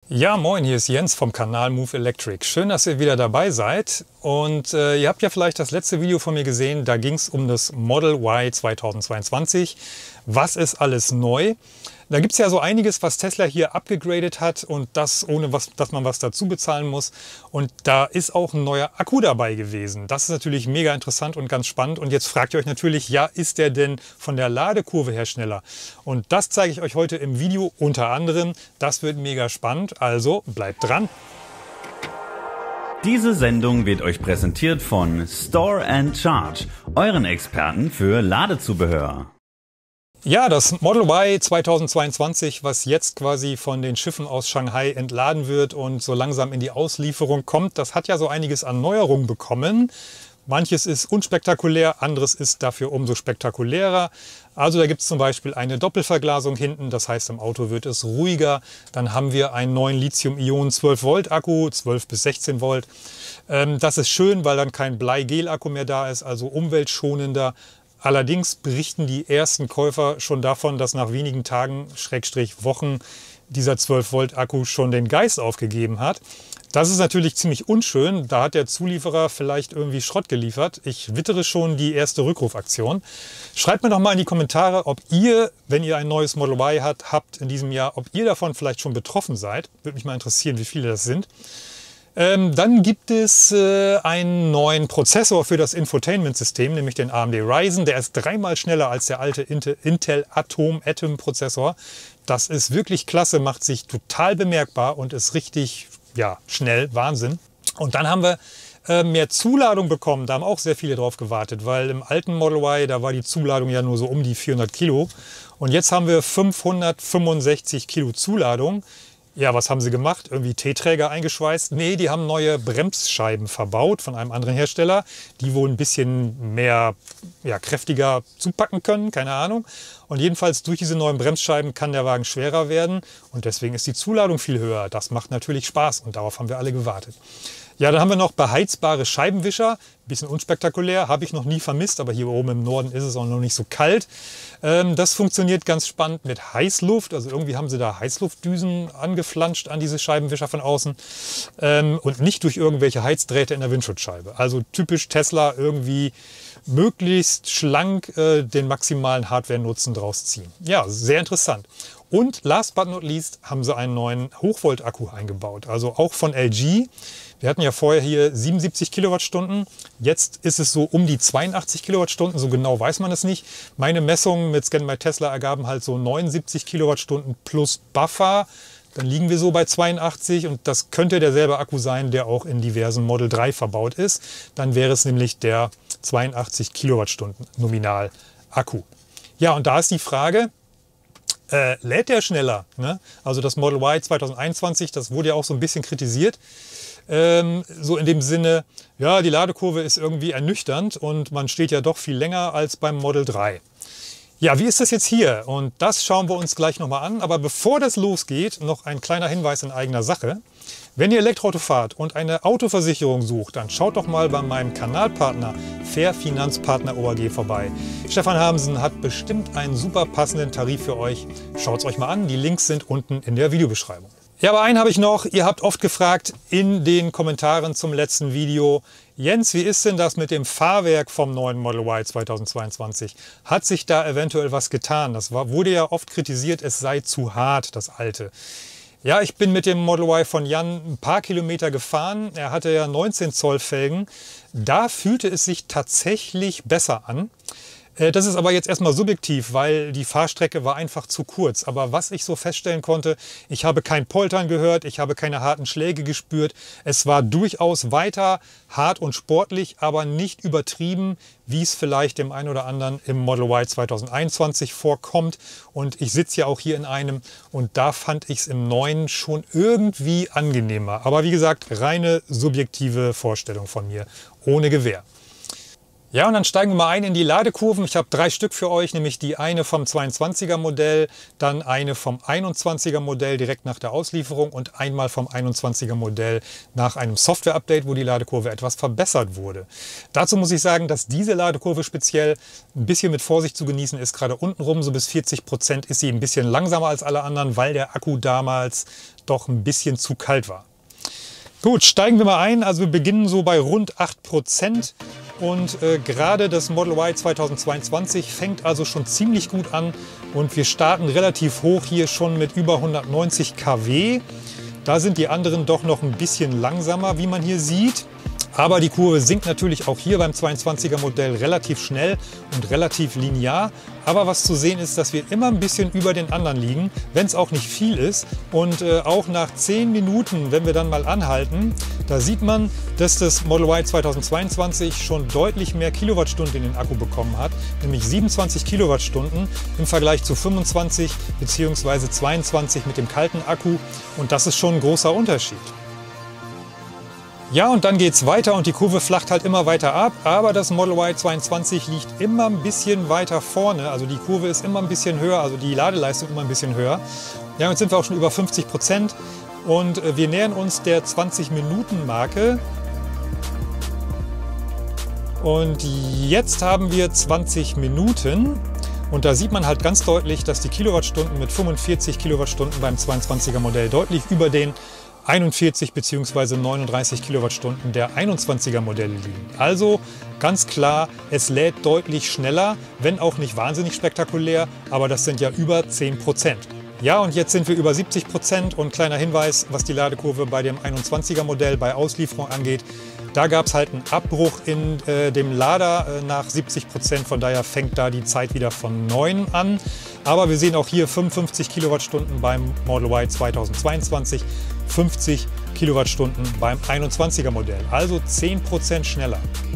Ja, moin, hier ist Jens vom Kanal Move Electric. Schön, dass ihr wieder dabei seid. Und ihr habt ja vielleicht das letzte Video von mir gesehen, da ging es um das Model Y 2022. Was ist alles neu? Da gibt es ja so einiges, was Tesla hier abgegradet hat und das ohne dass man was dazu bezahlen muss. Und da ist auch ein neuer Akku dabei gewesen. Das ist natürlich mega interessant und ganz spannend. Und jetzt fragt ihr euch natürlich, ja, ist der denn von der Ladekurve her schneller? Und das zeige ich euch heute im Video unter anderem. Das wird mega spannend, also bleibt dran. Diese Sendung wird euch präsentiert von Store and Charge, euren Experten für Ladezubehör. Ja, das Model Y 2022, was jetzt quasi von den Schiffen aus Shanghai entladen wird und so langsam in die Auslieferung kommt, das hat ja so einiges an Neuerungen bekommen. Manches ist unspektakulär, anderes ist dafür umso spektakulärer. Also da gibt es zum Beispiel eine Doppelverglasung hinten, das heißt im Auto wird es ruhiger. Dann haben wir einen neuen Lithium-Ionen 12-Volt-Akku, 12 bis 16 Volt. Das ist schön, weil dann kein Blei-Gel-Akku mehr da ist, also umweltschonender. Allerdings berichten die ersten Käufer schon davon, dass nach wenigen Tagen, Schrägstrich Wochen, dieser 12-Volt-Akku schon den Geist aufgegeben hat. Das ist natürlich ziemlich unschön. Da hat der Zulieferer vielleicht irgendwie Schrott geliefert. Ich wittere schon die erste Rückrufaktion. Schreibt mir doch mal in die Kommentare, ob ihr, wenn ihr ein neues Model Y habt in diesem Jahr, ob ihr davon vielleicht schon betroffen seid. Würde mich mal interessieren, wie viele das sind. Dann gibt es einen neuen Prozessor für das Infotainment-System, nämlich den AMD Ryzen. Der ist dreimal schneller als der alte Intel Atom Prozessor. Das ist wirklich klasse, macht sich total bemerkbar und ist richtig schnell, Wahnsinn. Und dann haben wir mehr Zuladung bekommen. Da haben auch sehr viele drauf gewartet, weil im alten Model Y, da war die Zuladung ja nur so um die 400 Kilo. Und jetzt haben wir 565 Kilo Zuladung. Ja, was haben sie gemacht? Irgendwie T-Träger eingeschweißt? Nee, die haben neue Bremsscheiben verbaut von einem anderen Hersteller, die wohl ein bisschen mehr, kräftiger zupacken können, keine Ahnung. Und jedenfalls durch diese neuen Bremsscheiben kann der Wagen schwerer werden und deswegen ist die Zuladung viel höher. Das macht natürlich Spaß und darauf haben wir alle gewartet. Ja, dann haben wir noch beheizbare Scheibenwischer. Bisschen unspektakulär, habe ich noch nie vermisst, aber hier oben im Norden ist es auch noch nicht so kalt. Das funktioniert ganz spannend mit Heißluft. Also irgendwie haben sie da Heißluftdüsen angeflanscht an diese Scheibenwischer von außen. Und nicht durch irgendwelche Heizdrähte in der Windschutzscheibe. Also typisch Tesla, irgendwie möglichst schlank den maximalen Hardware-Nutzen draus ziehen. Ja, sehr interessant. Und last but not least haben sie einen neuen Hochvolt-Akku eingebaut. Also auch von LG. Wir hatten ja vorher hier 77 Kilowattstunden. Jetzt ist es so um die 82 Kilowattstunden. So genau weiß man es nicht. Meine Messungen mit Scan My Tesla ergaben halt so 79 Kilowattstunden plus Buffer. Dann liegen wir so bei 82 und das könnte derselbe Akku sein, der auch in diversen Model 3 verbaut ist. Dann wäre es nämlich der 82 Kilowattstunden nominal Akku. Ja, und da ist die Frage, lädt der schneller? Ne? Also das Model Y 2021, das wurde ja auch so ein bisschen kritisiert. So in dem Sinne, ja, die Ladekurve ist irgendwie ernüchternd und man steht ja doch viel länger als beim Model 3. Ja, wie ist das jetzt hier? Und das schauen wir uns gleich nochmal an. Aber bevor das losgeht, noch ein kleiner Hinweis in eigener Sache. Wenn ihr Elektroauto fahrt und eine Autoversicherung sucht, dann schaut doch mal bei meinem Kanalpartner Fair Finanzpartner OAG vorbei. Stefan Hamsen hat bestimmt einen super passenden Tarif für euch. Schaut es euch mal an, die Links sind unten in der Videobeschreibung. Ja, aber einen habe ich noch. Ihr habt oft gefragt in den Kommentaren zum letzten Video, Jens, wie ist denn das mit dem Fahrwerk vom neuen Model Y 2022? Hat sich da eventuell was getan? Das wurde ja oft kritisiert, es sei zu hart, das alte. Ja, ich bin mit dem Model Y von Jan ein paar Kilometer gefahren. Er hatte ja 19 Zoll Felgen. Da fühlte es sich tatsächlich besser an. Das ist aber jetzt erstmal subjektiv, weil die Fahrstrecke war einfach zu kurz. Aber was ich so feststellen konnte, ich habe kein Poltern gehört, ich habe keine harten Schläge gespürt. Es war durchaus weiter hart und sportlich, aber nicht übertrieben, wie es vielleicht dem einen oder anderen im Model Y 2021 vorkommt. Und ich sitze ja auch hier in einem und da fand ich es im neuen schon irgendwie angenehmer. Aber wie gesagt, reine subjektive Vorstellung von mir, ohne Gewähr. Ja, und dann steigen wir mal ein in die Ladekurven. Ich habe 3 Stück für euch, nämlich die eine vom 22er Modell, dann eine vom 21er Modell direkt nach der Auslieferung und einmal vom 21er Modell nach einem Software-Update, wo die Ladekurve etwas verbessert wurde. Dazu muss ich sagen, dass diese Ladekurve speziell ein bisschen mit Vorsicht zu genießen ist. Gerade untenrum, so bis 40% ist sie ein bisschen langsamer als alle anderen, weil der Akku damals doch ein bisschen zu kalt war. Gut, steigen wir mal ein. Also wir beginnen so bei rund 8%. Und gerade das Model Y 2022 fängt also schon ziemlich gut an und wir starten relativ hoch hier schon mit über 190 kW. Da sind die anderen doch noch ein bisschen langsamer, wie man hier sieht. Aber die Kurve sinkt natürlich auch hier beim 22er Modell relativ schnell und relativ linear. Aber was zu sehen ist, dass wir immer ein bisschen über den anderen liegen, wenn es auch nicht viel ist. Und auch nach 10 Minuten, wenn wir dann mal anhalten, da sieht man, dass das Model Y 2022 schon deutlich mehr Kilowattstunden in den Akku bekommen hat, nämlich 27 Kilowattstunden im Vergleich zu 25 bzw. 22 mit dem kalten Akku. Und das ist schon ein großer Unterschied. Ja, und dann geht es weiter und die Kurve flacht halt immer weiter ab, aber das Model Y 22 liegt immer ein bisschen weiter vorne, also die Kurve ist immer ein bisschen höher, also die Ladeleistung immer ein bisschen höher. Ja, jetzt sind wir auch schon über 50% und wir nähern uns der 20-Minuten-Marke. Und jetzt haben wir 20 Minuten und da sieht man halt ganz deutlich, dass die Kilowattstunden mit 45 Kilowattstunden beim 22er Modell deutlich über den 41 bzw. 39 Kilowattstunden der 21er Modelle liegen. Also ganz klar, es lädt deutlich schneller, wenn auch nicht wahnsinnig spektakulär, aber das sind ja über 10%. Ja, und jetzt sind wir über 70% und kleiner Hinweis, was die Ladekurve bei dem 21er Modell bei Auslieferung angeht. Da gab es halt einen Abbruch in dem Lader nach 70%, von daher fängt da die Zeit wieder von 9 an. Aber wir sehen auch hier 55 Kilowattstunden beim Model Y 2022, 50 Kilowattstunden beim 21er Modell, also 10% schneller.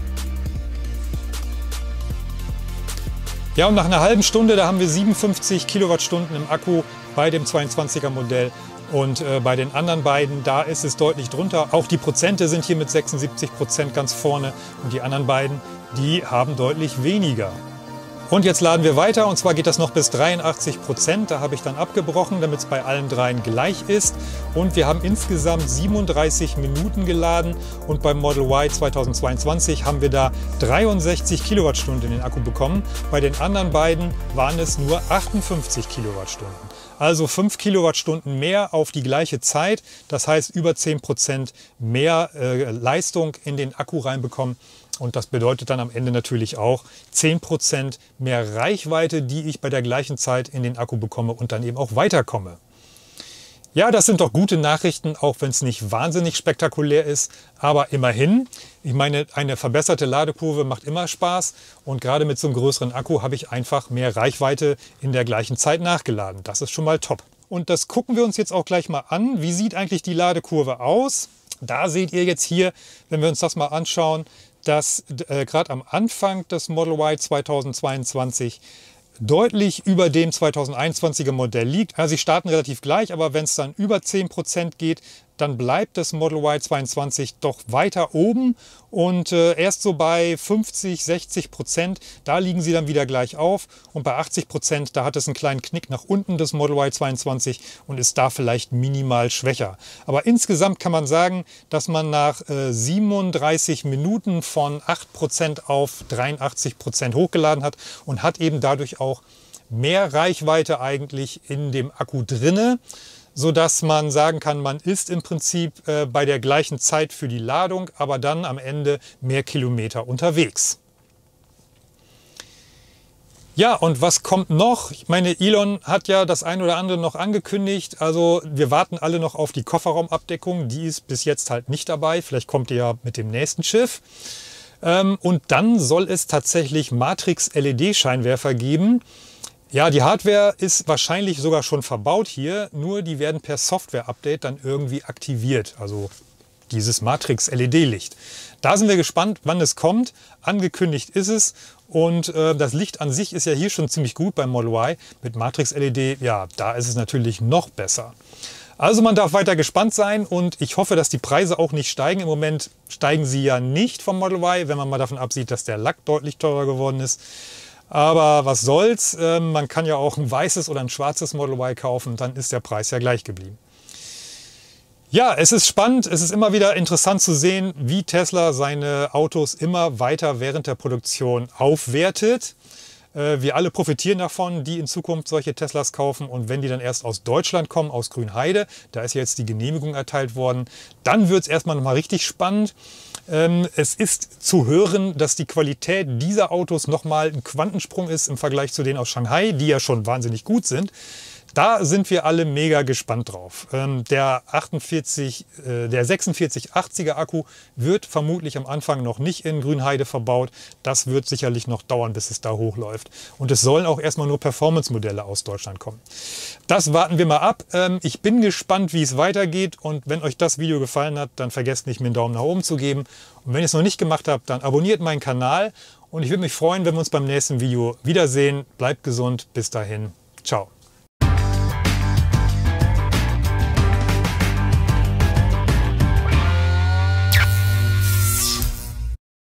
Ja, und nach einer halben Stunde, da haben wir 57 Kilowattstunden im Akku bei dem 22er Modell. Und bei den anderen beiden, da ist es deutlich drunter. Auch die Prozente sind hier mit 76% ganz vorne und die anderen beiden, die haben deutlich weniger. Und jetzt laden wir weiter und zwar geht das noch bis 83%. Da habe ich dann abgebrochen, damit es bei allen dreien gleich ist. Und wir haben insgesamt 37 Minuten geladen und beim Model Y 2022 haben wir da 63 Kilowattstunden in den Akku bekommen. Bei den anderen beiden waren es nur 58 Kilowattstunden. Also 5 Kilowattstunden mehr auf die gleiche Zeit. Das heißt über 10% mehr Leistung in den Akku reinbekommen. Und das bedeutet dann am Ende natürlich auch 10% mehr Reichweite, die ich bei der gleichen Zeit in den Akku bekomme und dann eben auch weiterkomme. Ja, das sind doch gute Nachrichten, auch wenn es nicht wahnsinnig spektakulär ist. Aber immerhin, ich meine, eine verbesserte Ladekurve macht immer Spaß. Und gerade mit so einem größeren Akku habe ich einfach mehr Reichweite in der gleichen Zeit nachgeladen. Das ist schon mal top. Und das gucken wir uns jetzt auch gleich mal an. Wie sieht eigentlich die Ladekurve aus? Da seht ihr jetzt hier, wenn wir uns das mal anschauen, dass gerade am Anfang des Model Y 2022 deutlich über dem 2021er Modell liegt. Also sie starten relativ gleich, aber wenn es dann über 10% geht, dann bleibt das Model Y 22 doch weiter oben und erst so bei 50–60%, da liegen sie dann wieder gleich auf und bei 80%, da hat es einen kleinen Knick nach unten, das Model Y 22 und ist da vielleicht minimal schwächer. Aber insgesamt kann man sagen, dass man nach 37 Minuten von 8% auf 83% hochgeladen hat und hat eben dadurch auch mehr Reichweite eigentlich in dem Akku drinne, sodass man sagen kann, man ist im Prinzip bei der gleichen Zeit für die Ladung, aber dann am Ende mehr Kilometer unterwegs. Ja, und was kommt noch? Ich meine, Elon hat ja das ein oder andere noch angekündigt. Also wir warten alle noch auf die Kofferraumabdeckung. Die ist bis jetzt halt nicht dabei. Vielleicht kommt die ja mit dem nächsten Schiff. Und dann soll es tatsächlich Matrix-LED-Scheinwerfer geben. Ja, die Hardware ist wahrscheinlich sogar schon verbaut hier, nur die werden per Software-Update dann irgendwie aktiviert, also dieses Matrix-LED-Licht. Da sind wir gespannt, wann es kommt. Angekündigt ist es und das Licht an sich ist ja hier schon ziemlich gut beim Model Y. Mit Matrix-LED, ja, da ist es natürlich noch besser. Also man darf weiter gespannt sein und ich hoffe, dass die Preise auch nicht steigen. Im Moment steigen sie ja nicht vom Model Y, wenn man mal davon absieht, dass der Lack deutlich teurer geworden ist. Aber was soll's, man kann ja auch ein weißes oder ein schwarzes Model Y kaufen, dann ist der Preis ja gleich geblieben. Ja, es ist spannend, es ist immer wieder interessant zu sehen, wie Tesla seine Autos immer weiter während der Produktion aufwertet. Wir alle profitieren davon, die in Zukunft solche Teslas kaufen, und wenn die dann erst aus Deutschland kommen, aus Grünheide, da ist jetzt die Genehmigung erteilt worden, dann wird es erstmal nochmal richtig spannend. Es ist zu hören, dass die Qualität dieser Autos nochmal ein Quantensprung ist im Vergleich zu denen aus Shanghai, die ja schon wahnsinnig gut sind. Da sind wir alle mega gespannt drauf. Der 4680er Akku wird vermutlich am Anfang noch nicht in Grünheide verbaut. Das wird sicherlich noch dauern, bis es da hochläuft. Und es sollen auch erstmal nur Performance-Modelle aus Deutschland kommen. Das warten wir mal ab. Ich bin gespannt, wie es weitergeht. Und wenn euch das Video gefallen hat, dann vergesst nicht, mir einen Daumen nach oben zu geben. Und wenn ihr es noch nicht gemacht habt, dann abonniert meinen Kanal. Und ich würde mich freuen, wenn wir uns beim nächsten Video wiedersehen. Bleibt gesund. Bis dahin. Ciao.